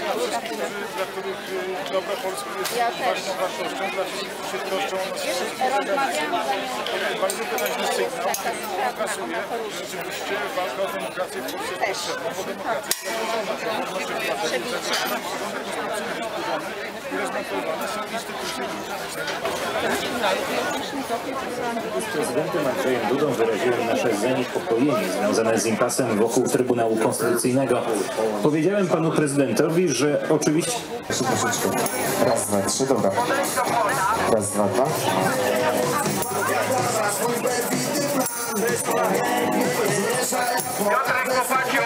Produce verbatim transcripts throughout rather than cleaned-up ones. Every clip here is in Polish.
dla których dobro Polski jest ważną wartością, dla wszystkich, którzy się troszczą o nas. Bardzo wyraźny sygnał, który pokazuje, że rzeczywiście walka o demokrację w Polsce jest potrzebna, bo demokracja jest zagrożona. I rozmontowane są instytucje. Z prezydentem Andrzejem Dudą wyraziłem nasze zaniepokojenie związane z impasem wokół Trybunału Konstytucyjnego. Powiedziałem panu prezydentowi, że oczywiście... Troszeczkę. Raz, dwa, trzy, dobra. Raz, dwa, dwa. Piotrek Kopaciu!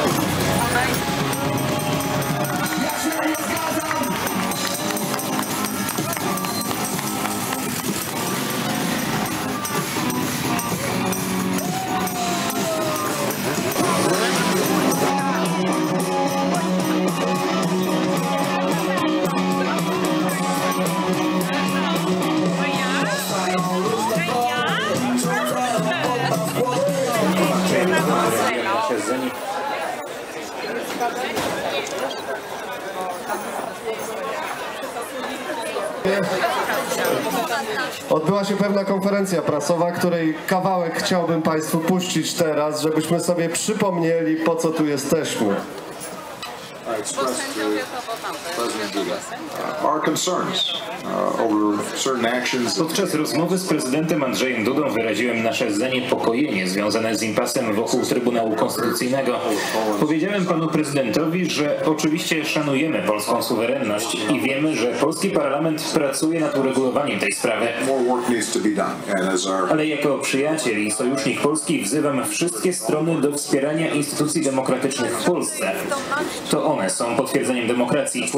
Odbyła się pewna konferencja prasowa, której kawałek chciałbym Państwu puścić teraz, żebyśmy sobie przypomnieli, po co tu jesteśmy. Podczas rozmowy z prezydentem Andrzejem Dudą wyraziłem nasze zaniepokojenie związane z impasem wokół Trybunału Konstytucyjnego. Powiedziałem panu prezydentowi, że oczywiście szanujemy polską suwerenność i wiemy, że polski parlament pracuje nad uregulowaniem tej sprawy. Ale jako przyjaciel i sojusznik Polski wzywam wszystkie strony do wspierania instytucji demokratycznych w Polsce. To one są potwierdzeniem demokracji.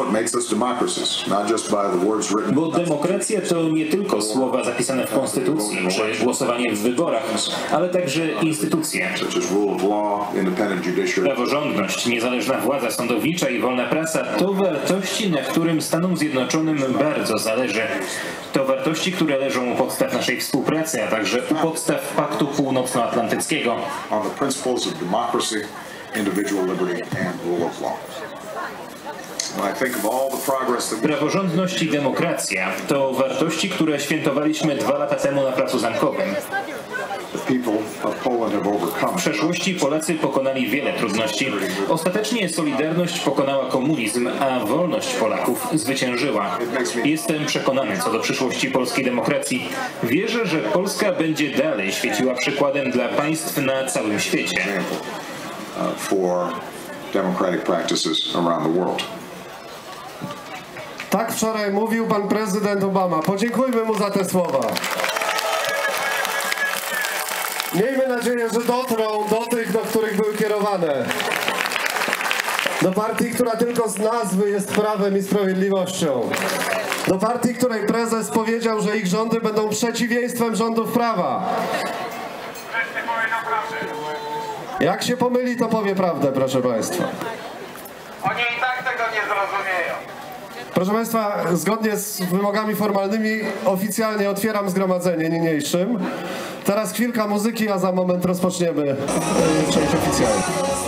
Bo demokracja to nie tylko słowa zapisane w Konstytucji czy głosowanie w wyborach, ale także instytucje. Praworządność, niezależna władza sądownicza i wolna prasa to wartości, na którym Stanom Zjednoczonym bardzo zależy. To wartości, które leżą u podstaw naszej współpracy, a także u podstaw Paktu Północnoatlantyckiego. Praworządność i demokracja to wartości, które świętowaliśmy dwa lata temu na Placu Zamkowym. W przeszłości Polacy pokonali wiele trudności. Ostatecznie Solidarność pokonała komunizm, a wolność Polaków zwyciężyła. Jestem przekonany co do przyszłości polskiej demokracji. Wierzę, że Polska będzie dalej świeciła przykładem dla państw na całym świecie. Tak wczoraj mówił pan prezydent Obama. Podziękujmy mu za te słowa. Miejmy nadzieję, że dotrą do tych, do których były kierowane. Do partii, która tylko z nazwy jest prawem i sprawiedliwością. Do partii, której prezes powiedział, że ich rządy będą przeciwieństwem rządów prawa. Jak się pomyli, to powie prawdę, proszę państwa. Oni i tak tego nie zrozumieją. Proszę państwa, zgodnie z wymogami formalnymi oficjalnie otwieram zgromadzenie niniejszym. Teraz chwilka muzyki, a za moment rozpoczniemy część oficjalną.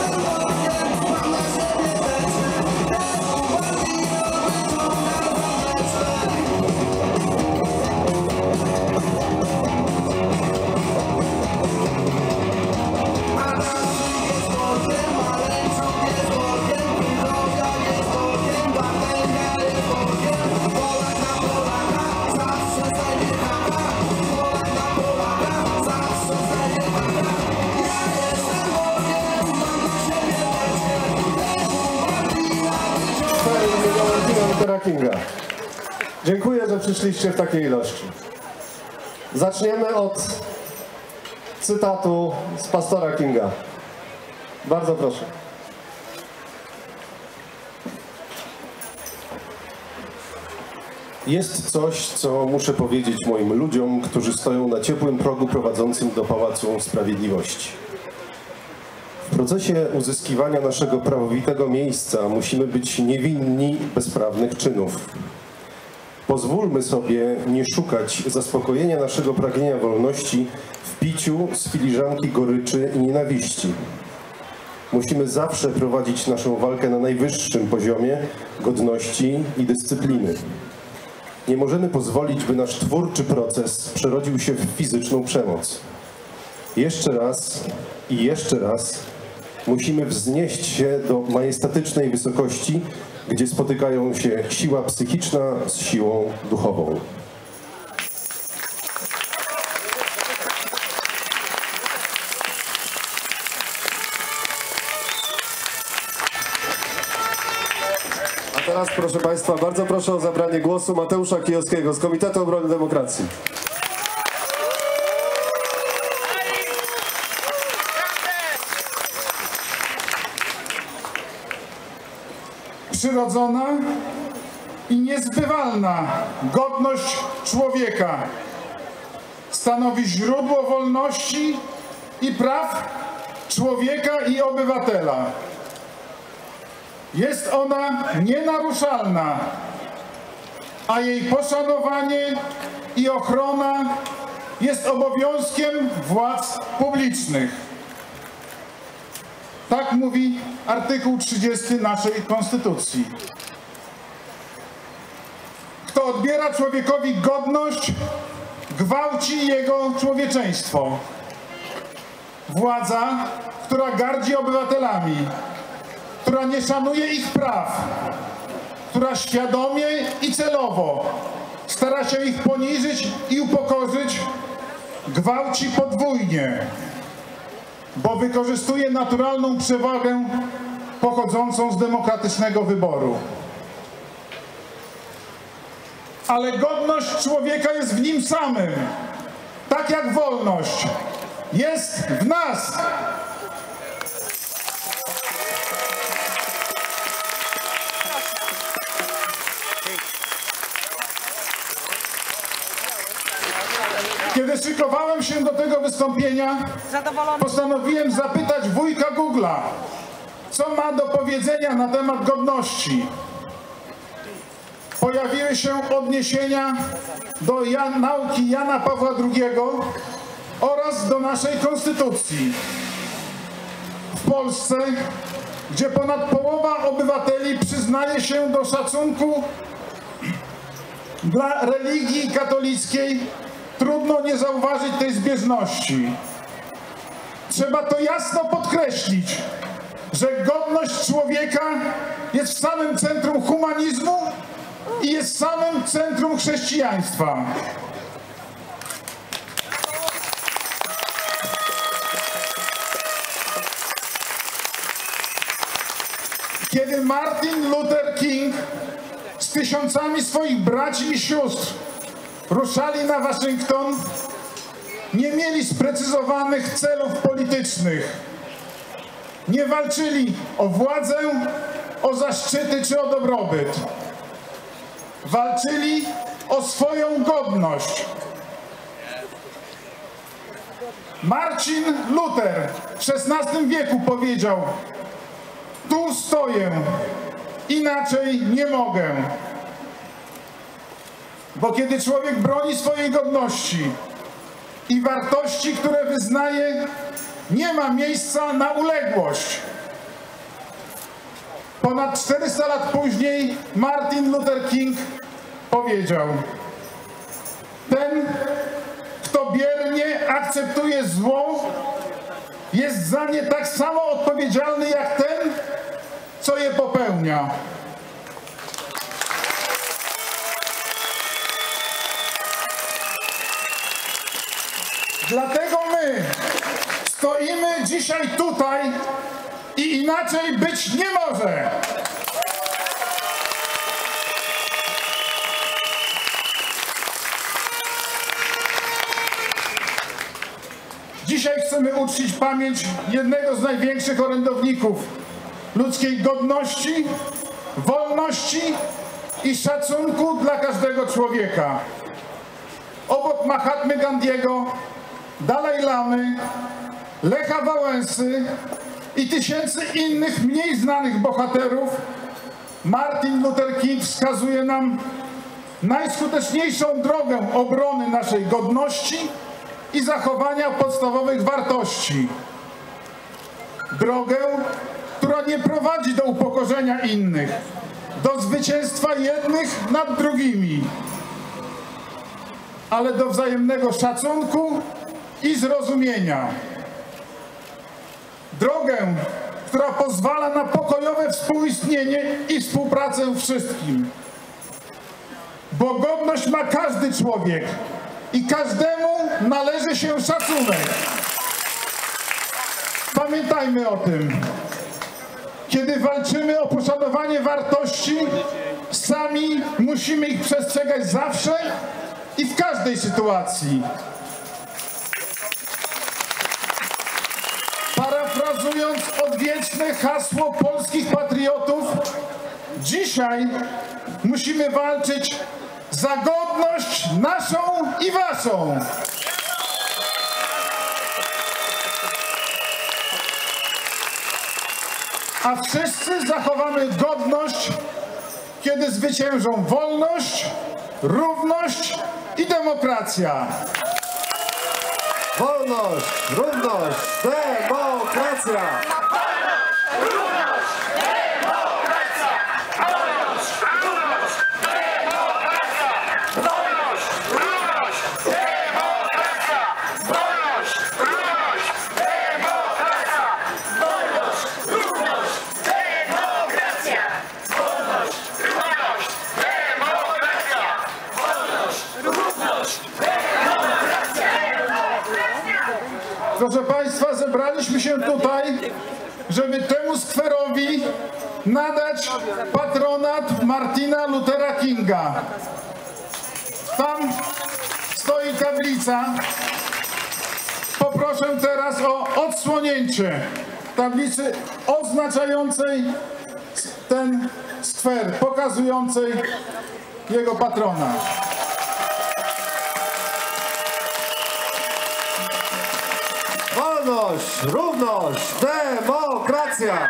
Kinga. Dziękuję, że przyszliście w takiej ilości. Zaczniemy od cytatu z pastora Kinga. Bardzo proszę. Jest coś, co muszę powiedzieć moim ludziom, którzy stoją na ciepłym progu prowadzącym do Pałacu Sprawiedliwości. W procesie uzyskiwania naszego prawowitego miejsca musimy być niewinni bezprawnych czynów. Pozwólmy sobie nie szukać zaspokojenia naszego pragnienia wolności w piciu z filiżanki goryczy i nienawiści. musimy zawsze prowadzić naszą walkę na najwyższym poziomie godności i dyscypliny. Nie możemy pozwolić, by nasz twórczy proces przerodził się w fizyczną przemoc. Jeszcze raz i jeszcze raz musimy wznieść się do majestatycznej wysokości, gdzie spotykają się siła psychiczna z siłą duchową. A teraz, proszę Państwa, bardzo proszę o zabranie głosu Mateusza Kijowskiego z Komitetu Obrony Demokracji. Przyrodzona i niezbywalna godność człowieka stanowi źródło wolności i praw człowieka i obywatela. Jest ona nienaruszalna, a jej poszanowanie i ochrona jest obowiązkiem władz publicznych. Tak mówi artykuł trzydziesty naszej Konstytucji. Kto odbiera człowiekowi godność, gwałci jego człowieczeństwo. Władza, która gardzi obywatelami, która nie szanuje ich praw, która świadomie i celowo stara się ich poniżyć i upokorzyć, gwałci podwójnie, bo wykorzystuje naturalną przewagę pochodzącą z demokratycznego wyboru. Ale godność człowieka jest w nim samym, tak jak wolność jest w nas. Kiedy szykowałem się do tego wystąpienia, postanowiłem zapytać wujka Google'a, co ma do powiedzenia na temat godności. Pojawiły się odniesienia do Jan, nauki Jana Pawła drugiego oraz do naszej Konstytucji. W Polsce, gdzie ponad połowa obywateli przyznaje się do szacunku dla religii katolickiej, trudno nie zauważyć tej zbieżności. Trzeba to jasno podkreślić, że godność człowieka jest w samym centrum humanizmu i jest w samym centrum chrześcijaństwa. Kiedy Martin Luther King z tysiącami swoich braci i sióstr ruszali na Waszyngton, nie mieli sprecyzowanych celów politycznych. Nie walczyli o władzę, o zaszczyty czy o dobrobyt. Walczyli o swoją godność. Marcin Luther w szesnastym wieku powiedział: tu stoję, inaczej nie mogę. Bo kiedy człowiek broni swojej godności i wartości, które wyznaje, nie ma miejsca na uległość. Ponad czterysta lat później Martin Luther King powiedział: ten, kto biernie akceptuje zło, jest za nie tak samo odpowiedzialny jak ten, co je popełnia. Dlatego my stoimy dzisiaj tutaj i inaczej być nie może. Dzisiaj chcemy uczcić pamięć jednego z największych orędowników ludzkiej godności, wolności i szacunku dla każdego człowieka. Obok Mahatmy Gandiego, Dalaj Lamy, Lecha Wałęsy i tysięcy innych mniej znanych bohaterów, Martin Luther King wskazuje nam najskuteczniejszą drogę obrony naszej godności i zachowania podstawowych wartości. Drogę, która nie prowadzi do upokorzenia innych, do zwycięstwa jednych nad drugimi, ale do wzajemnego szacunku i zrozumienia. Drogę, która pozwala na pokojowe współistnienie i współpracę wszystkim. Bo godność ma każdy człowiek i każdemu należy się szacunek. Pamiętajmy o tym. Kiedy walczymy o poszanowanie wartości, sami musimy ich przestrzegać zawsze i w każdej sytuacji. Parafrazując odwieczne hasło polskich patriotów, dzisiaj musimy walczyć za godność naszą i waszą. A wszyscy zachowamy godność, kiedy zwyciężą wolność, równość i demokracja. Wolność, równość, demokracja! Proszę Państwa, zebraliśmy się tutaj, żeby temu skwerowi nadać patronat Martina Luthera Kinga. Tam stoi tablica. Poproszę teraz o odsłonięcie tablicy oznaczającej ten skwer, pokazującej jego patronat. Wolność, równość, demokracja!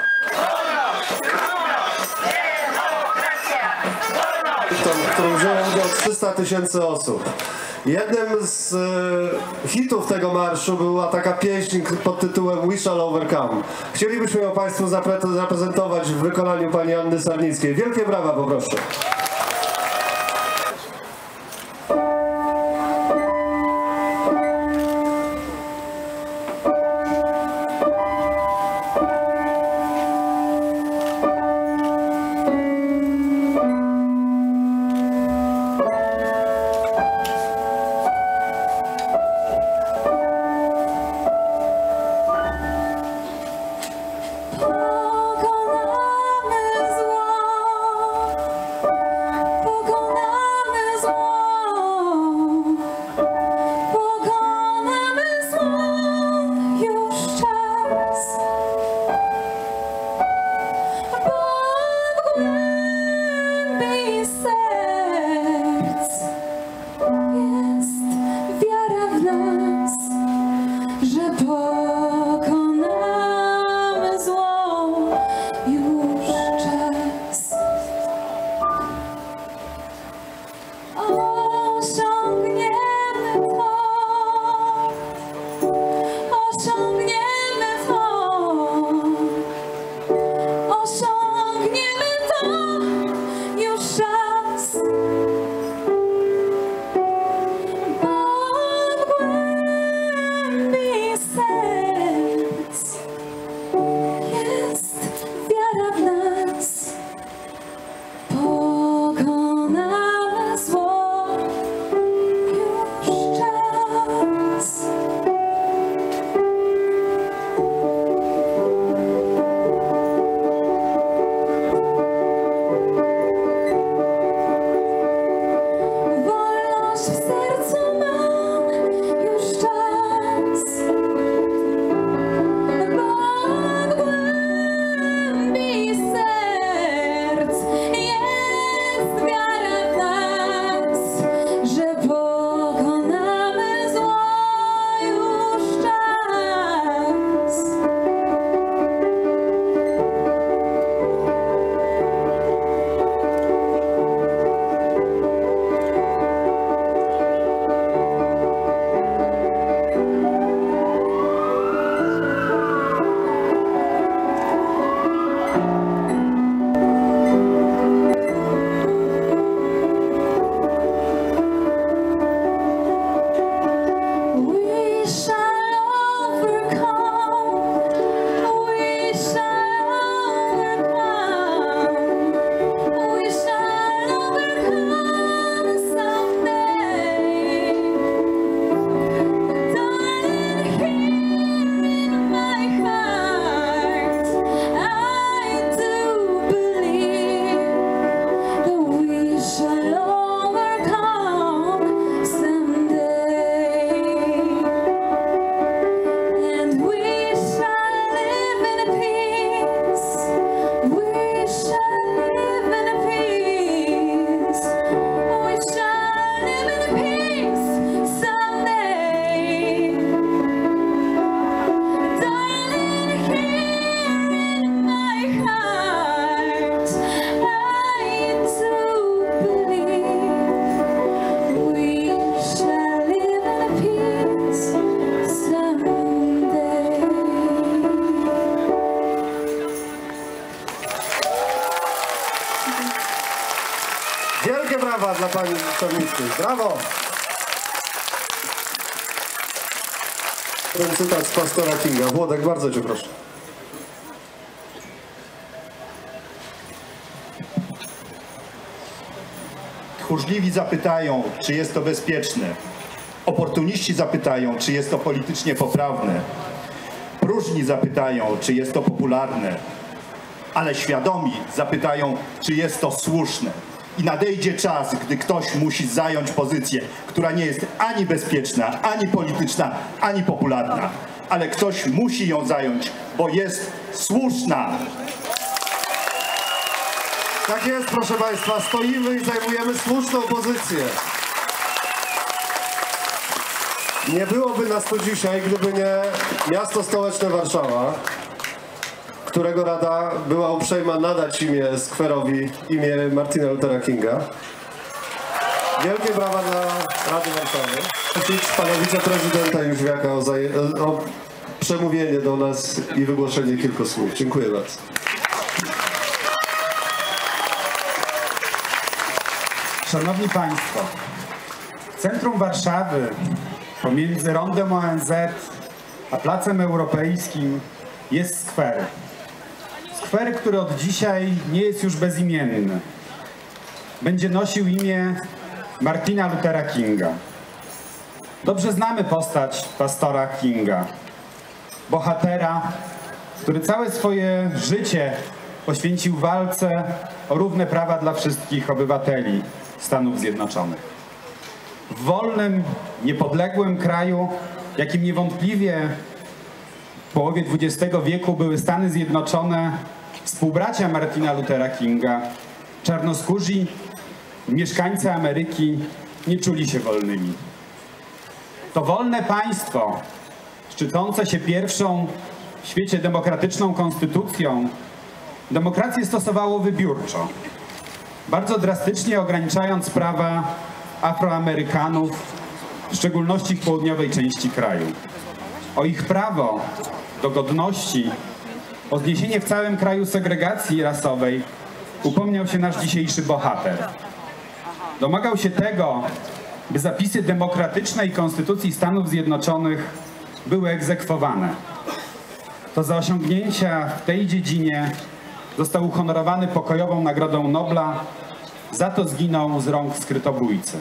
W którym wzięło udział trzysta tysięcy osób. Jednym z e, hitów tego marszu była taka pieśń pod tytułem We Shall Overcome. Chcielibyśmy ją Państwu zapre- zaprezentować w wykonaniu pani Anny Sarnickiej. Wielkie brawa, poproszę. Pokonamy zło. Wielkie brawa dla pani przewodniczącej. Brawo! Ten cytat z pastora Kinga. Włodek, bardzo cię proszę. Tchórzliwi zapytają, czy jest to bezpieczne. Oportuniści zapytają, czy jest to politycznie poprawne. Próżni zapytają, czy jest to popularne. Ale świadomi zapytają, czy jest to słuszne. I nadejdzie czas, gdy ktoś musi zająć pozycję, która nie jest ani bezpieczna, ani polityczna, ani popularna. Ale ktoś musi ją zająć, bo jest słuszna. Tak jest, proszę państwa, stoimy i zajmujemy słuszną pozycję. Nie byłoby nas tu dzisiaj, gdyby nie miasto stołeczne Warszawa, którego Rada była uprzejma nadać imię skwerowi, imię Martina Luthera Kinga. Wielkie brawa dla Rady Warszawy. Prosić pana wiceprezydenta Jóźwiaka o, o przemówienie do nas i wygłoszenie kilku słów. Dziękuję bardzo. Szanowni Państwo, w centrum Warszawy, pomiędzy Rondem O N Z a Placem Europejskim jest skwer. Skwer, który od dzisiaj nie jest już bezimienny. Będzie nosił imię Martina Luthera Kinga. Dobrze znamy postać pastora Kinga, bohatera, który całe swoje życie poświęcił walce o równe prawa dla wszystkich obywateli Stanów Zjednoczonych. W wolnym, niepodległym kraju, jakim niewątpliwie w połowie dwudziestego wieku były Stany Zjednoczone, współbracia Martina Luthera Kinga, czarnoskórzy mieszkańcy Ameryki nie czuli się wolnymi. To wolne państwo, szczycące się pierwszą w świecie demokratyczną konstytucją, demokrację stosowało wybiórczo, bardzo drastycznie ograniczając prawa Afroamerykanów, w szczególności w południowej części kraju. O ich prawo do godności, o zniesienie w całym kraju segregacji rasowej upomniał się nasz dzisiejszy bohater. Domagał się tego, by zapisy demokratycznej Konstytucji Stanów Zjednoczonych były egzekwowane. To za osiągnięcia w tej dziedzinie został uhonorowany pokojową Nagrodą Nobla, za to zginął z rąk skrytobójcy.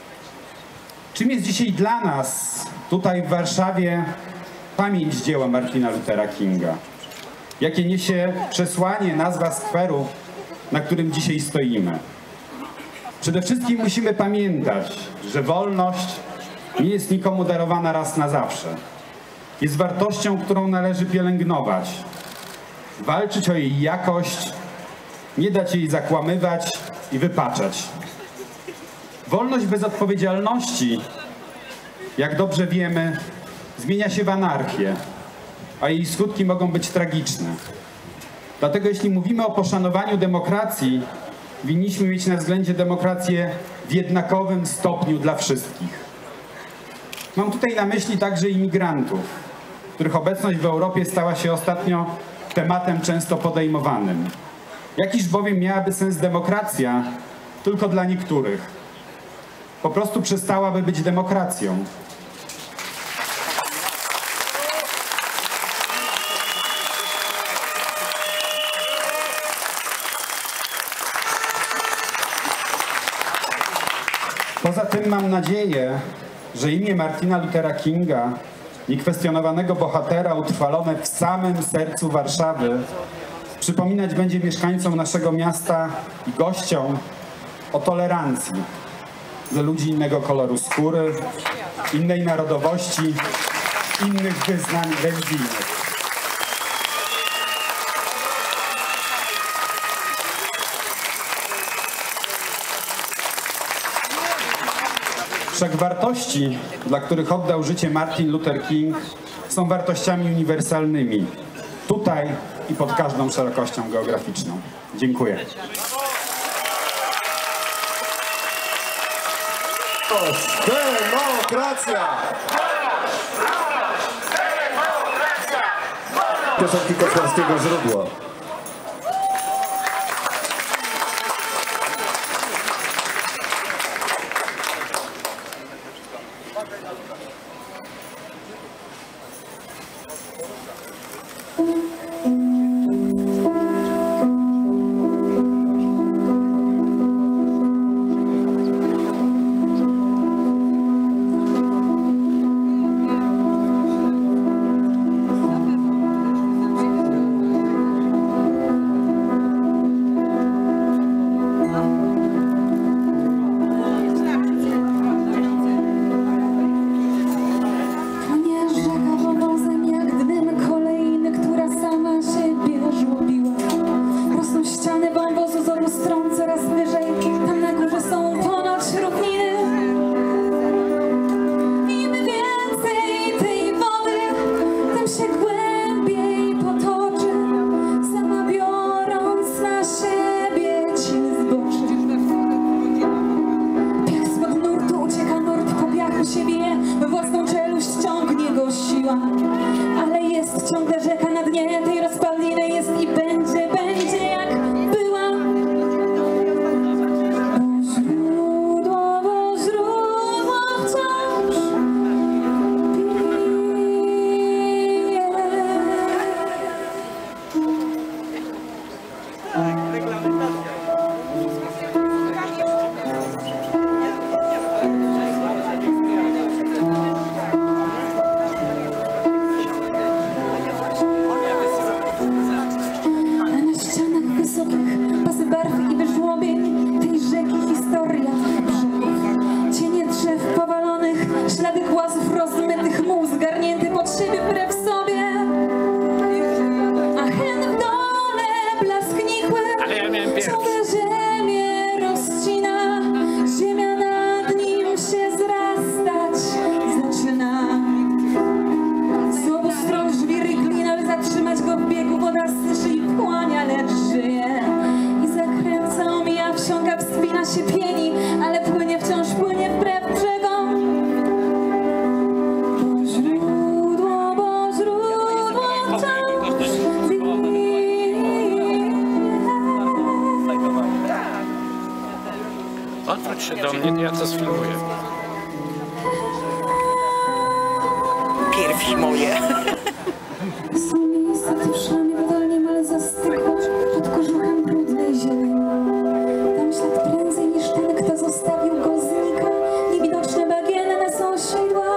Czym jest dzisiaj dla nas, tutaj w Warszawie, pamięć dzieła Martina Luthera Kinga? Jakie niesie przesłanie nazwa skweru, na którym dzisiaj stoimy? Przede wszystkim musimy pamiętać, że wolność nie jest nikomu darowana raz na zawsze. Jest wartością, którą należy pielęgnować, walczyć o jej jakość, nie dać jej zakłamywać i wypaczać. Wolność bez odpowiedzialności, jak dobrze wiemy, zmienia się w anarchię, a jej skutki mogą być tragiczne. Dlatego jeśli mówimy o poszanowaniu demokracji, winniśmy mieć na względzie demokrację w jednakowym stopniu dla wszystkich. Mam tutaj na myśli także imigrantów, których obecność w Europie stała się ostatnio tematem często podejmowanym. Jakiż bowiem miałaby sens demokracja tylko dla niektórych? Po prostu przestałaby być demokracją. Poza tym mam nadzieję, że imię Martina Luthera Kinga, niekwestionowanego bohatera utrwalone w samym sercu Warszawy, przypominać będzie mieszkańcom naszego miasta i gościom o tolerancji dla ludzi innego koloru skóry, innej narodowości, innych wyznań religijnych. Wszak wartości, dla których oddał życie Martin Luther King, są wartościami uniwersalnymi. Tutaj i pod każdą szerokością geograficzną. Dziękuję. Demokracja! Piosenki kotlarskiego źródła. siebie, we własną czeluść ciągnie go siła. Ale jest ciągle rzeka na dnie tej rozpadliny, jest i będzie, będzie jak była. Bo źródło, bo źródło wciąż bije. Pasy barw i wyżłobień tej rzeki historia brzegów. Cienie drzew powalonych, ślady głazów rozmytych, muł zgarnięty pod siebie wbrew sobie. A hen w dole blask nikły, ciągle ziemię rozcina. Ziemia nad nim się zrastać zaczyna. Z obu stron żwir i glina, by zatrzymać go w biegu. Woda syszy i płania, lecz żyje. I zakręca, omija, wsiąka, wspina się, pieni, ale płynie, wciąż płynie wbrew brzegom. Bo źródło, bo źródło wciąż bije. Odwróć się do mnie, to ja to sfilmuję. Piersi moje. Są miejsca tuszami nadal niemal zastygła pod kożuchem brudnej ziemi. Tam ślad prędzej niż ten, kto zostawił go, znika. Niewidoczne bagienne są sidła.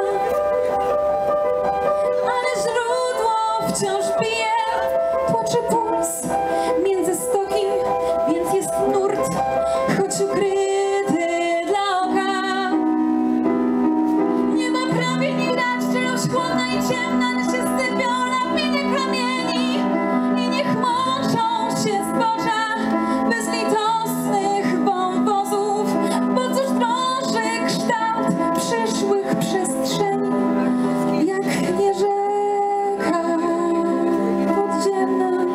Ale źródło wciąż bije, tłoczy puls między stoki, więc jest nurt, choć ukryty dla oka. Nie ma prawie nie widać, czeluść chłodna i ciemna, się sypią lawinie kamieni i niech mączą się zboża bezlitosnych wąwozów, bo cóż drąży kształt przyszłych przestrzeni, jak nie rzeka podziemna.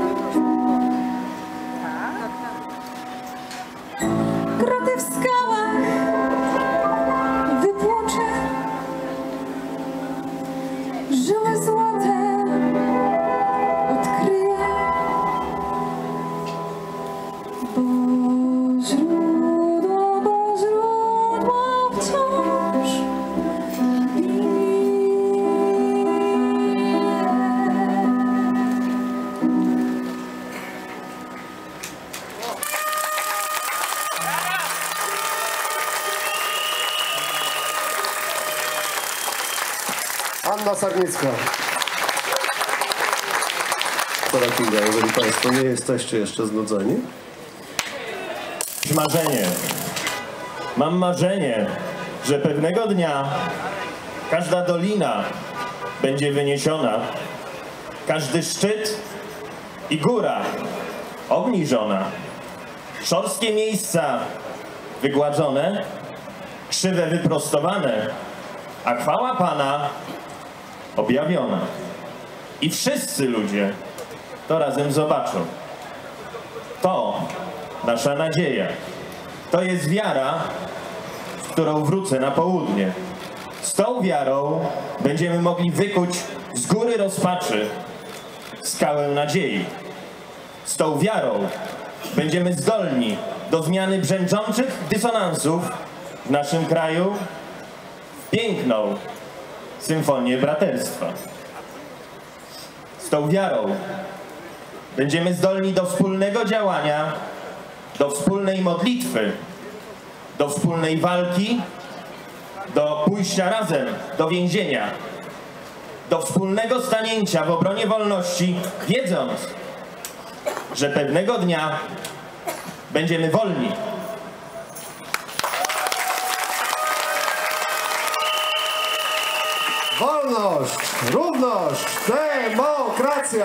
Groty w skałach wypłucze, żyły złote odkryje. Bo źródło, bo źródło wciąż bije. Anna Sarnicka. Doktora Kinga, jeżeli Państwo nie jesteście jeszcze znudzeni. Marzenie. Mam marzenie, że pewnego dnia każda dolina będzie wyniesiona, każdy szczyt i góra obniżona, szorskie miejsca wygładzone, krzywe wyprostowane, a chwała Pana objawiona. I wszyscy ludzie to razem zobaczą. To nasza nadzieja. To jest wiara, w którą wrócę na południe. Z tą wiarą będziemy mogli wykuć z góry rozpaczy skałę nadziei. Z tą wiarą będziemy zdolni do zmiany brzęczących dysonansów w naszym kraju w piękną symfonię braterstwa. Z tą wiarą będziemy zdolni do wspólnego działania, do wspólnej modlitwy, do wspólnej walki, do pójścia razem do więzienia, do wspólnego stanięcia w obronie wolności, wiedząc, że pewnego dnia będziemy wolni. Wolność, równość, demokracja!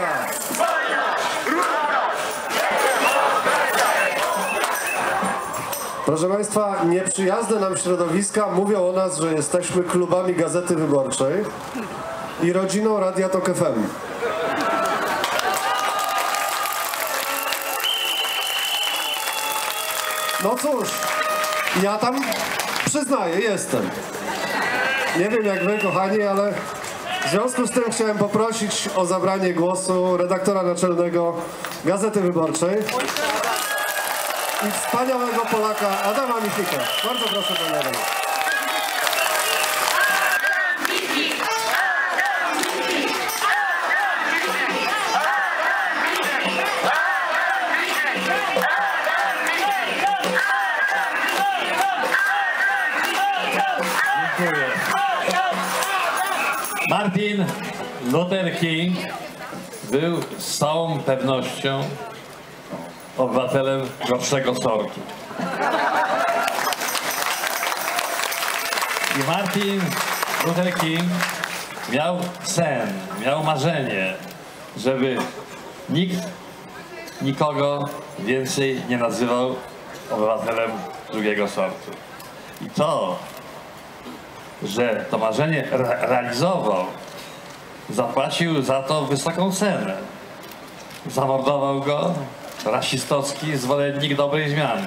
Proszę Państwa, nieprzyjazne nam środowiska mówią o nas, że jesteśmy klubami Gazety Wyborczej i rodziną Radia Tok F M. No cóż, ja tam przyznaję, jestem. Nie wiem jak wy, kochani, ale w związku z tym chciałem poprosić o zabranie głosu redaktora naczelnego Gazety Wyborczej i wspaniałego Polaka Adama Michnika. Bardzo proszę, panie Adamie. Dziękuję. Martin Luther King był z całą pewnością obywatelem gorszego sortu. I Martin Luther King miał sen, miał marzenie, żeby nikt nikogo więcej nie nazywał obywatelem drugiego sortu. I to, że to marzenie re realizował, zapłacił za to wysoką cenę. Zamordował go rasistowski zwolennik dobrej zmiany.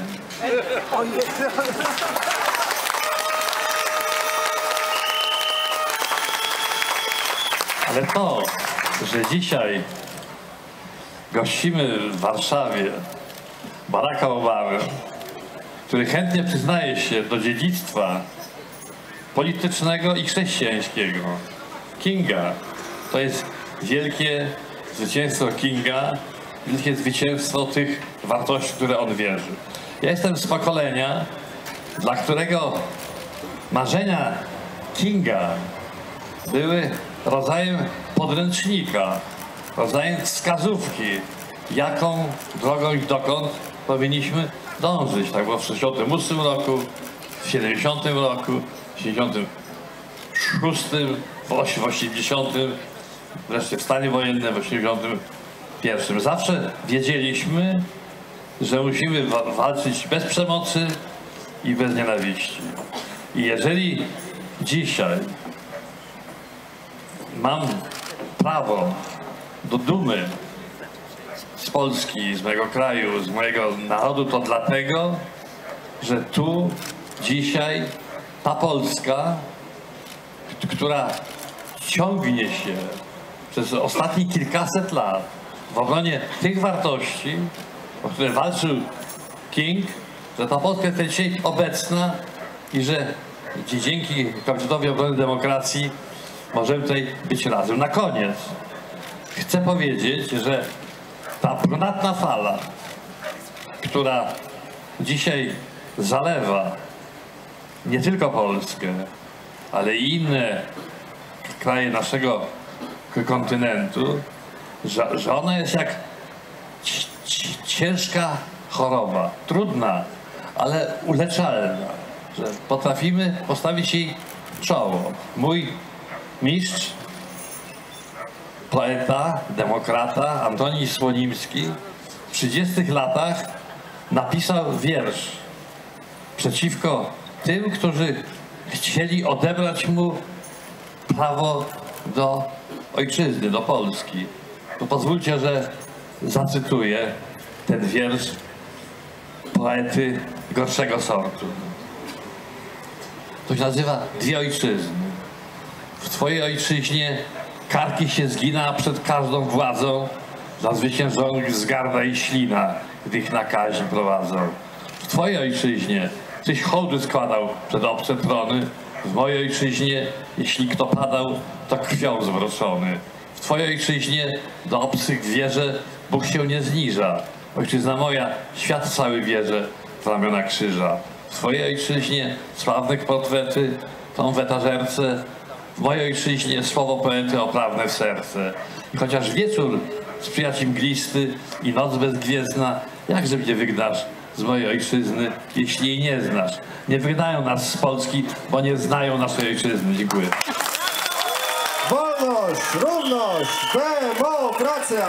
Ale to, że dzisiaj gościmy w Warszawie Baracka Obamy, który chętnie przyznaje się do dziedzictwa politycznego i chrześcijańskiego Kinga, to jest wielkie zwycięstwo Kinga, wielkie zwycięstwo tych wartości, w które on wierzy. Ja jestem z pokolenia, dla którego marzenia Kinga były rodzajem podręcznika, rodzajem wskazówki, jaką drogą i dokąd powinniśmy dążyć. Tak było w sześćdziesiątym ósmym roku, w siedemdziesiątym roku, w siedemdziesiątym szóstym, w osiemdziesiątym, wreszcie w stanie wojennym w osiemdziesiątym pierwszym. Zawsze wiedzieliśmy, że musimy wa walczyć bez przemocy i bez nienawiści. I jeżeli dzisiaj mam prawo do dumy z Polski, z mojego kraju, z mojego narodu, to dlatego, że tu dzisiaj ta Polska, która ciągnie się przez ostatnie kilkaset lat w obronie tych wartości, o które walczył King, że ta Polska jest dzisiaj obecna i że dzięki Komitetowi Obrony Demokracji możemy tutaj być razem. Na koniec chcę powiedzieć, że ta brunatna fala, która dzisiaj zalewa nie tylko Polskę, ale i inne kraje naszego kontynentu, że, że ona jest jak ciężka choroba, trudna, ale uleczalna, że potrafimy postawić jej czoło. Mój mistrz, poeta, demokrata Antoni Słonimski w trzydziestych latach napisał wiersz przeciwko tym, którzy chcieli odebrać mu prawo do ojczyzny, do Polski. To pozwólcie, że zacytuję ten wiersz poety gorszego sortu. To się nazywa Dwie ojczyzny. W twojej ojczyźnie karki się zgina przed każdą władzą, dla zwyciężonych zgarda i ślina, gdy ich na kaźń prowadzą. W twojej ojczyźnie tyś hołdy składał przed obce trony, w mojej ojczyźnie, jeśli kto padał, to krwią zwroczony. W twojej ojczyźnie do obcych wierze Bóg się nie zniża. Ojczyzna moja, świat cały bierze w ramiona krzyża. W twojej ojczyźnie sławne portrety tą w etażerce, w mojej ojczyźnie słowo poety oprawne w serce. I chociaż wieczór sprzyja ci mglisty i noc bezgwiezdna, jakże mnie wygnasz z mojej ojczyzny, jeśli jej nie znasz? Nie wygnają nas z Polski, bo nie znają naszej ojczyzny. Dziękuję. Wolność, równość, demokracja!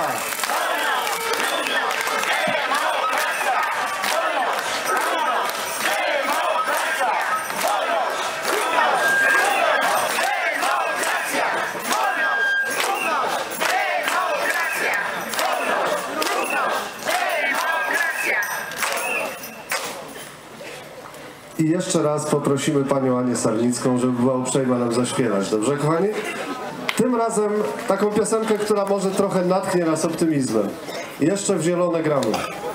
I jeszcze raz poprosimy panią Anię Sarnicką, żeby była uprzejma nam zaśpiewać. Dobrze, kochani? Tym razem taką piosenkę, która może trochę natchnie nas optymizmem. Jeszcze w zielone gramy.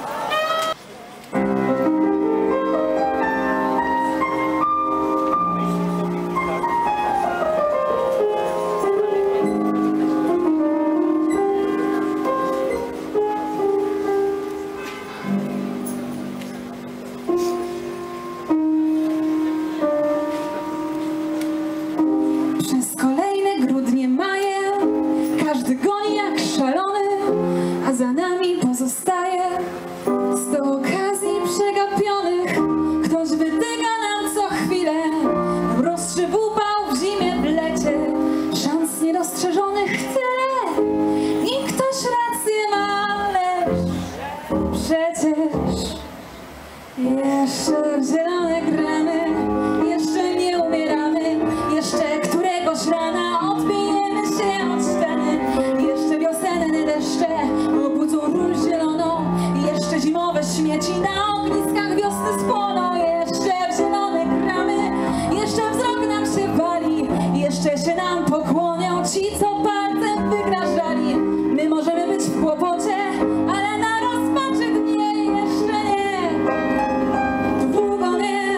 Przez kolejne grudnie, maje każdy goni jak szalony, a za nami pozostaje sto okazji przegapionych. Ktoś wytyka nam co chwilę, rozstrzyw upał w zimie w lecie, szans niedostrzeżonych tyle i ktoś rację ma, lecz przecież jeszcze w zielone gramy, jeszcze nie umieramy, jeszcze któregoś rana odbijemy się od ściany, jeszcze wiosenne deszcze obudzą róż zieloną, jeszcze zimowe śmieci na ogniskach wiosny spłoną, jeszcze w zielone gramy, jeszcze wzrok nam się wali, jeszcze się nam pokłonią ci, co palcem wygrażali. My możemy być w kłopocie, ale na rozpaczy dnie jeszcze nie, długo nie.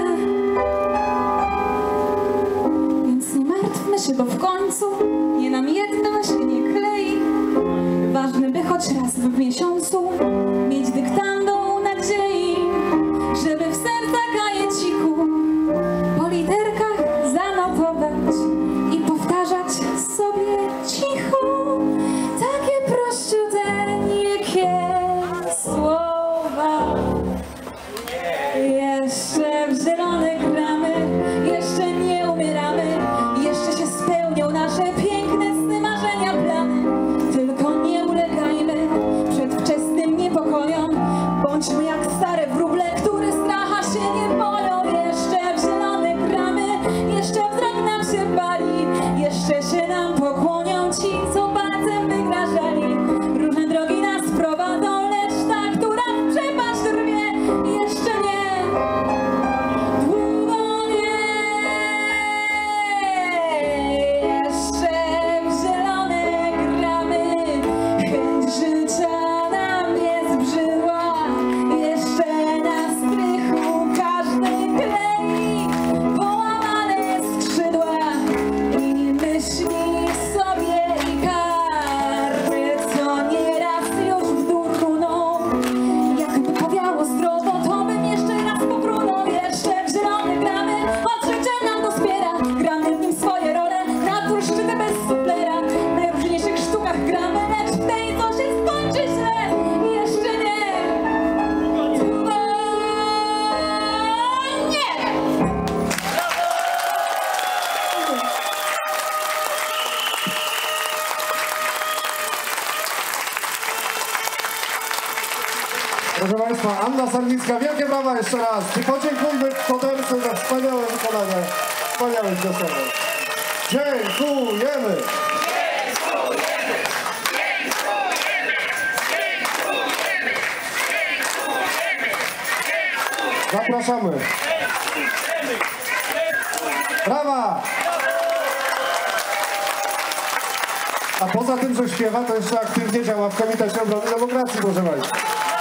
Więc nie martwmy się, bo w końcu nie nam jedno się nie klei. Ważne, by choć raz w miesiącu mieć dyktando nadziei, żeby w sercach kajeciku po literkach zanotować i powtarzać sobie cicho takie prościuteńkie słowa. Jeszcze w zielone gramy, jeszcze nie umieramy, jeszcze się spełnią nasze piękne sny, marzenia, plany. Tylko nie ulegajmy przedwczesnym niepokojom, bądźmy jak stare wróble, które stracha się nie boją. Jeszcze w zielone gramy, jeszcze wzrok nam się bali, jeszcze się nam pokłonią ci, co palcem wygrażali. Różne drogi nas prowadzą, lecz ta, która w przepaść rwie, jeszcze nie, długo nie. Jeszcze w zielone gramy, chęć życia nam nie zbrzydła, jeszcze na strychu każdy klei połamane skrzydła i myśli sobie i karty, co nieraz już w dur runą. Jakby powiało zdrowo, to bym jeszcze raz popłynął. Jeszcze w zielone gramy, od życia nam dospiera, gramy w nim swoje role, na turszczyny bez suplera. W najróżniejszych sztukach gramy, lecz w tej, co się skończy źle, jeszcze nie, długo nie. Proszę Państwa, Anna Sarnicka, wielkie brawa jeszcze raz. I podziękujmy Koderce za wspaniałe wykonanie wspaniałych piosenek. Dziękujemy! Zapraszamy. Brawa! A poza tym, że śpiewa, to jeszcze aktywnie działa w Komitecie Obrony Demokracji, proszę Państwa.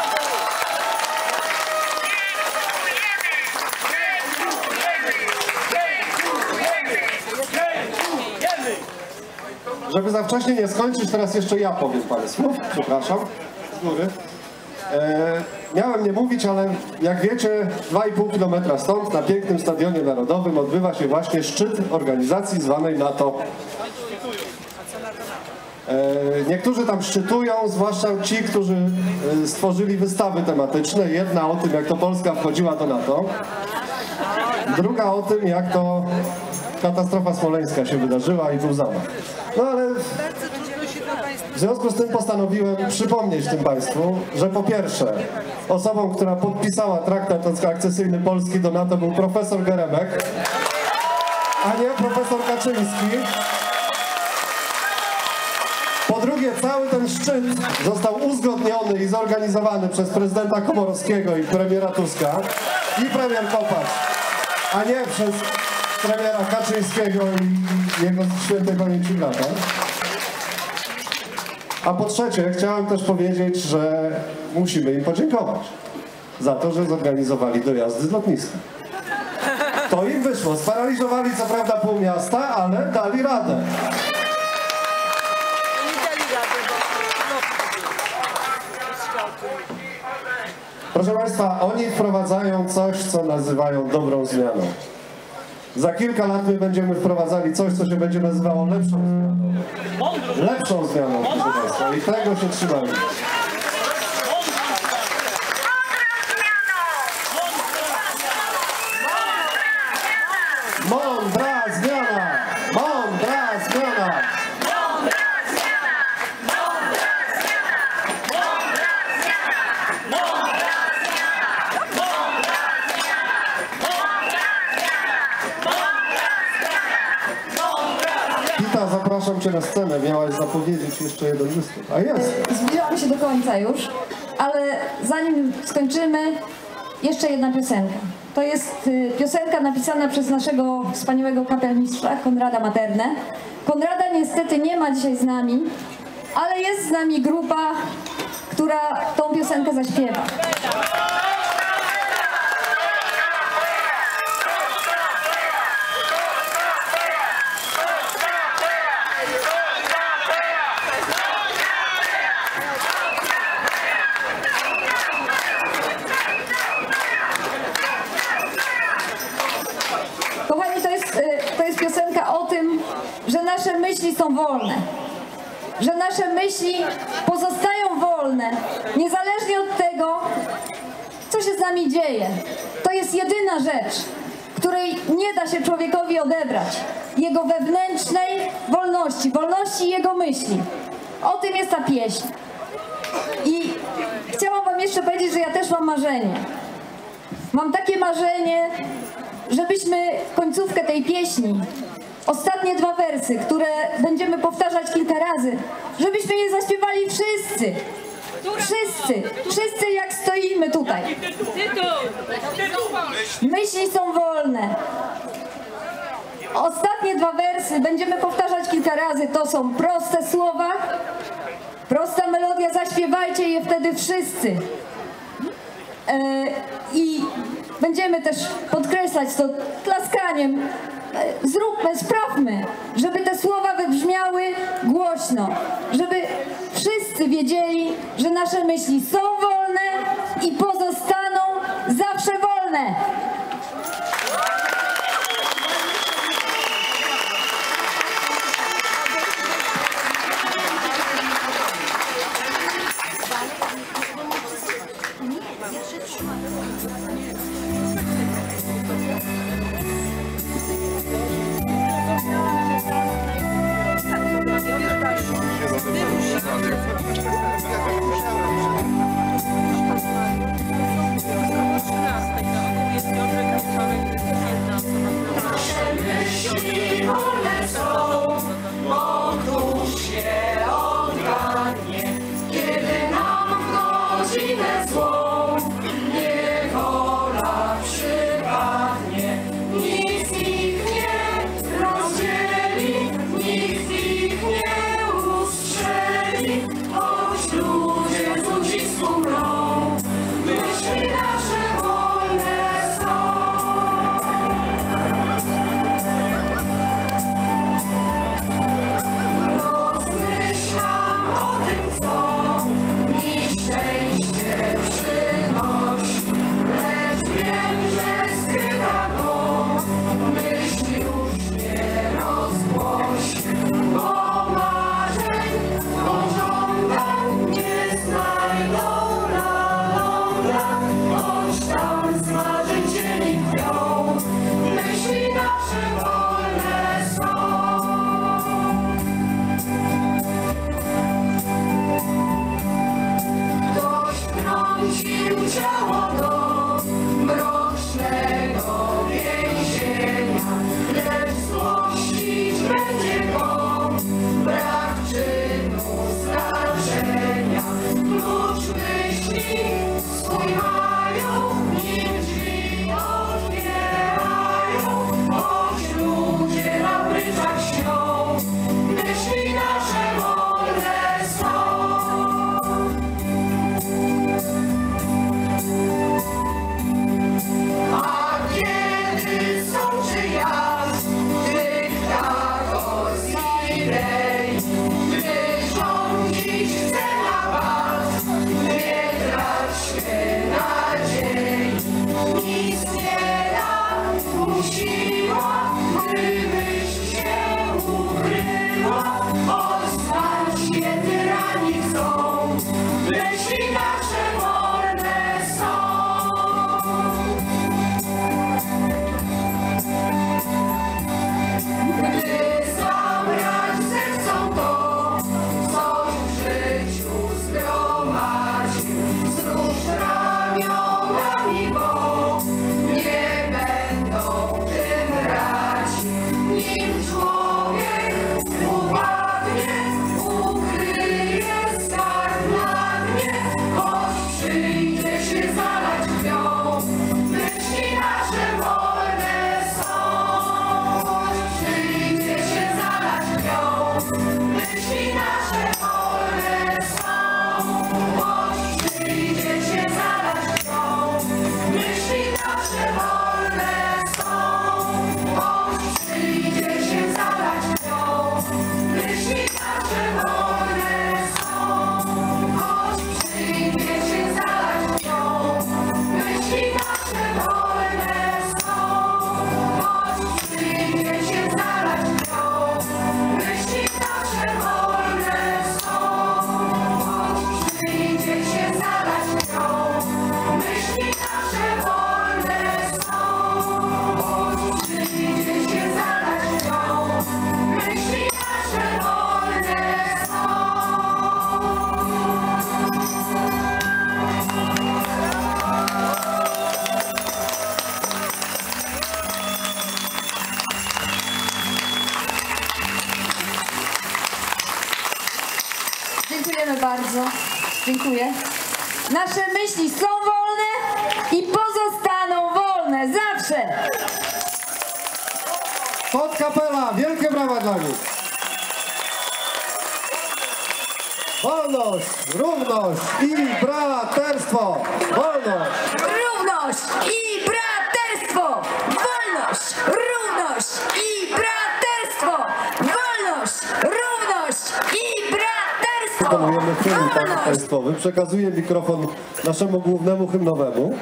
Żeby za wcześnie nie skończyć, teraz jeszcze ja powiem parę słów. Przepraszam, z góry. E, miałem nie mówić, ale jak wiecie, dwa i pół kilometra stąd, na pięknym Stadionie Narodowym, odbywa się właśnie szczyt organizacji zwanej NATO. E, niektórzy tam szczytują, zwłaszcza ci, którzy e, stworzyli wystawy tematyczne. Jedna o tym, jak to Polska wchodziła do NATO. Druga o tym, jak to katastrofa smoleńska się wydarzyła i był zamach. No ale w związku z tym postanowiłem przypomnieć tym Państwu, że po pierwsze osobą, która podpisała traktat akcesyjny Polski do NATO, był profesor Geremek, a nie profesor Kaczyński. Po drugie, cały ten szczyt został uzgodniony i zorganizowany przez prezydenta Komorowskiego i premiera Tuska i premier Kopacz. a nie przez premiera Kaczyńskiego i jego świętej pamięci brata. A po trzecie, chciałem też powiedzieć, że musimy im podziękować za to, że zorganizowali dojazdy z lotniska. To im wyszło. Sparaliżowali co prawda pół miasta, ale dali radę. Proszę Państwa, oni wprowadzają coś, co nazywają dobrą zmianą. Za kilka lat my będziemy wprowadzali coś, co się będzie nazywało lepszą zmianą. Lepszą zmianą, proszę Państwa, i tego się trzymamy. Mądra zmiana! Mądra zmiana! Pita, zapraszam Cię na scenę. Miałaś zapowiedzieć jeszcze jeden występ. A jest! Zbliżamy się do końca już, ale zanim skończymy, jeszcze jedna piosenka. To jest y, piosenka napisana przez naszego wspaniałego kapelmistrza Konrada Maternę. Konrada niestety nie ma dzisiaj z nami, ale jest z nami grupa, która tą piosenkę zaśpiewa. Kochani, to jest, to jest piosenka o tym, że nasze myśli są wolne. Że nasze myśli pozostają wolne, niezależnie od tego, co się z nami dzieje. To jest jedyna rzecz, której nie da się człowiekowi odebrać. Jego wewnętrznej wolności, wolności jego myśli. O tym jest ta pieśń. I chciałam wam jeszcze powiedzieć, że ja też mam marzenie. Mam takie marzenie, żebyśmy końcówkę tej pieśni, ostatnie dwa wersy, które będziemy powtarzać kilka razy, żebyśmy je zaśpiewali wszyscy. Wszyscy, wszyscy jak stoimy tutaj. Myśli są wolne. Ostatnie dwa wersy będziemy powtarzać kilka razy. To są proste słowa, prosta melodia, zaśpiewajcie je wtedy wszyscy. Yy, I będziemy też podkreślać to klaskaniem. Zróbmy, sprawmy, żeby te słowa wybrzmiały głośno, żeby wszyscy wiedzieli, że nasze myśli są wolne i pozostaną zawsze wolne. Jest Dziękujemy bardzo. Dziękuję. Nasze myśli są wolne i pozostaną wolne zawsze. Podkapela, wielkie brawa dla nich. Wolność, równość i braterstwo. Wolność. Równość i braterstwo. Wolność, równość i braterstwo. Wolność, równość i braterstwo. Wykonujemy hymn tak państwowy. Przekazuję mikrofon naszemu głównemu hymnowemu.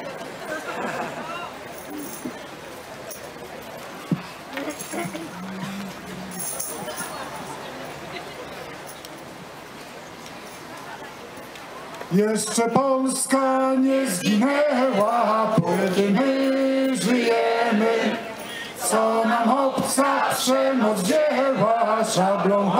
Jeszcze Polska nie zginęła, kiedy my żyjemy. Co nam obca przemoc dzieła, szablą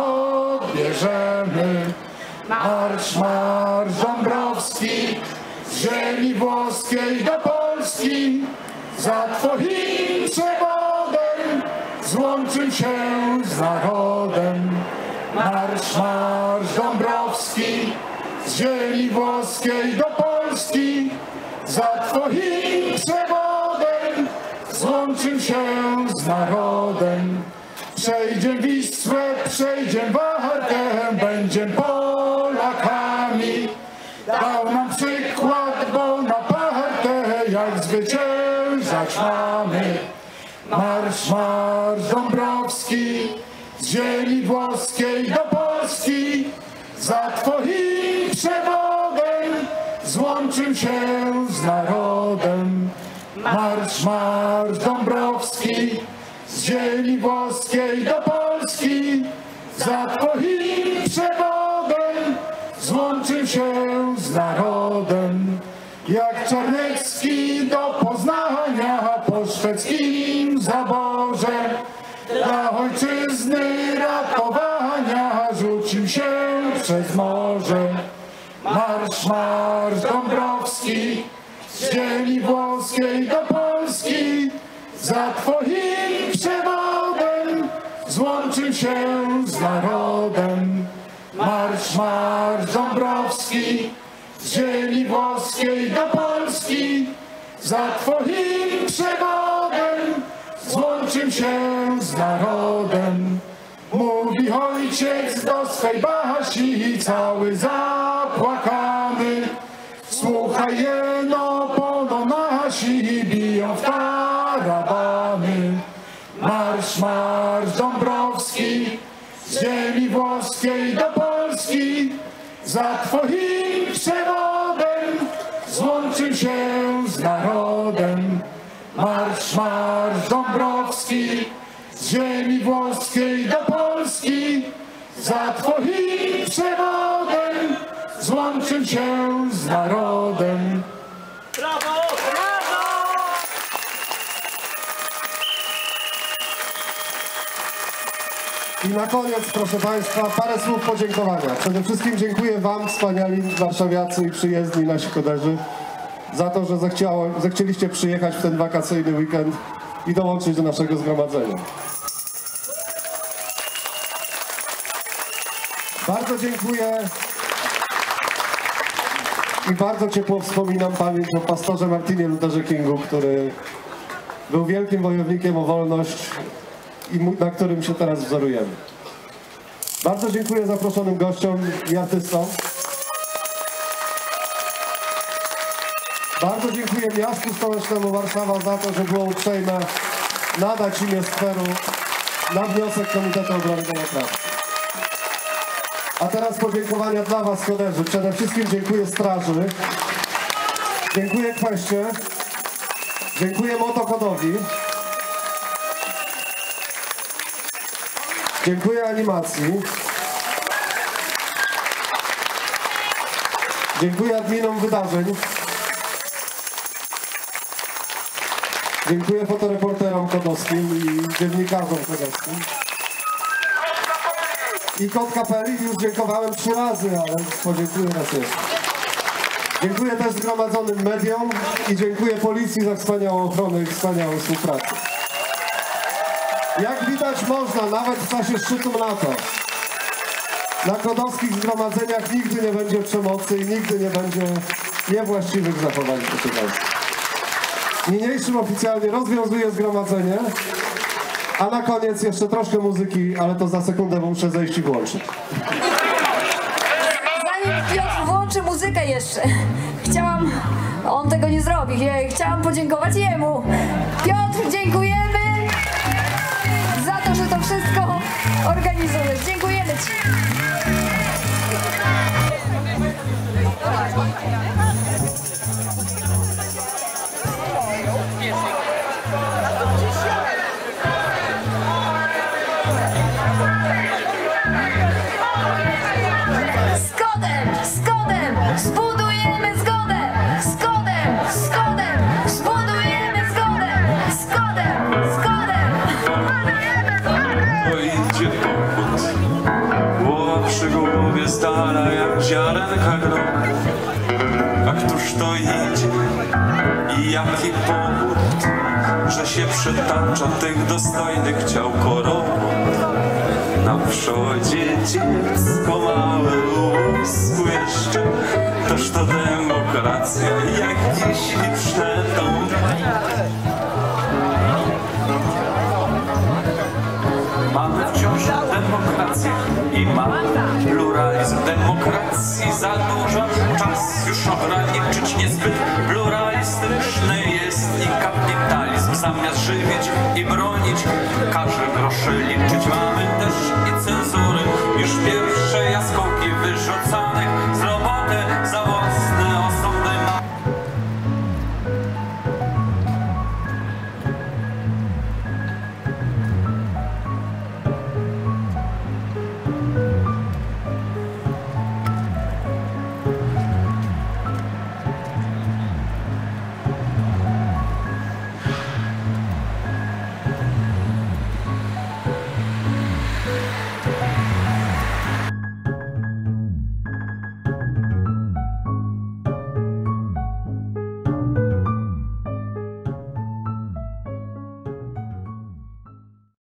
odbierzemy. Marsz, marsz Dąbrowski, z ziemi włoskiej do Polski. Za twoim przewodem złączył się z narodem. Marsz, marsz Dąbrowski, z ziemi włoskiej do Polski. Za twoim przewodem złączył się z narodem. Przejdziem Wisłę, przejdziem Wartę, będziem Polakami. Dał nam przykład Bonaparte, jak zwyciężać mamy. Marsz, marsz Dąbrowski, z ziemi włoskiej do Polski. Za twoim przewodem złączył się z narodem. Marsz, marsz Dąbrowski, z ziemi włoskiej do Polski. Za twoim przewodem złączył się z narodem. Jak Czarnecki do Poznania po szwedzkim zaborze dla ojczyzny ratowania rzucił się przez morze. Marsz, marsz Dąbrowski, z ziemi włoskiej do Polski. Za twoim przewodem złączył się z narodem. Marsz, marsz Dąbrowski, z ziemi włoskiej do Polski. Za twoim przewodem złączył się z narodem. Mówi ojciec do swej Basi, cały zapłakany. Słuchaj jeno, pono nasi biją w tarabany. Marsz, marsz Dąbrowski, z ziemi włoskiej do Polski. Za twoim przewodem złączył się z narodem. Marsz, marsz Dąbrowski, z ziemi włoskiej do Polski. Za twoim przewodem złączył się z narodem. Brawo! Brawo! I na koniec, proszę Państwa, parę słów podziękowania. Przede wszystkim dziękuję Wam, wspaniali warszawiacy i przyjezdni nasi koderzy, za to, że zechciało, zechcieliście przyjechać w ten wakacyjny weekend i dołączyć do naszego zgromadzenia. Bardzo dziękuję i bardzo ciepło wspominam pamięć o pastorze Martinie Lutherze Kingu, który był wielkim wojownikiem o wolność i na którym się teraz wzorujemy. Bardzo dziękuję zaproszonym gościom i artystom. Bardzo dziękuję miastu stołecznemu Warszawa za to, że było uprzejme nadać imię skweru na wniosek Komitetu Obrony Demokracji. A teraz podziękowania dla Was, koderzy. Przede wszystkim dziękuję straży, dziękuję Kweście, dziękuję Motokodowi, dziękuję animacji, dziękuję adminom wydarzeń, dziękuję fotoreporterom kodowskim i dziennikarzom kodowskim. I Kot Kapeli, już dziękowałem trzy razy, ale podziękuję raz jeszcze. Dziękuję też zgromadzonym mediom i dziękuję policji za wspaniałą ochronę i wspaniałą współpracę. Jak widać można, nawet w czasie szczytu NATO, Na kodowskich zgromadzeniach nigdy nie będzie przemocy i nigdy nie będzie niewłaściwych zachowań, proszę Państwa. Niniejszym oficjalnie rozwiązuję zgromadzenie, a na koniec jeszcze troszkę muzyki, ale to za sekundę, bo muszę zejść i włączyć. Zanim Piotr włączy muzykę jeszcze, chciałam, on tego nie zrobi, chciałam podziękować jemu. Piotr, dziękujemy za to, że to wszystko organizujesz. Dziękujemy Ci. Zgodem, zgodem, zbudujemy zgodę. Zgodem, zgodem, zbudujemy zgodę. Zgodem, zgodem. To idzie pochód, głowa przy głowie stara jak ziarenka grochu. A któż to idzie i jaki powód, że się przytacza tych dostojnych ciał koronów? Na przodzie dziecko małe u wózku jeszcze, toż to demokracja, jak dziś liczne dom. Mamy wciąż demokrację i mamy pluralizm demokracji za dużo. Czas już ograniczyć niezbyt pluralistyczny jest i kapitalizm zamiast żywić